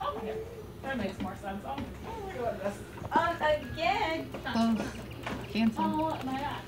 Oh, here. That makes more sense. Oh, we're doing this. Again. Close. Cancel. Oh my God.